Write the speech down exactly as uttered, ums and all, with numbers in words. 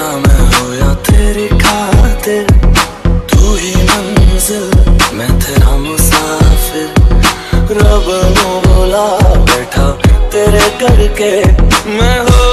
मैं हो या तेरी खातिर, तू ही मंजिल मैं तेरा मुसाफिर। रब नू बुला बैठा तेरे करके मैं हो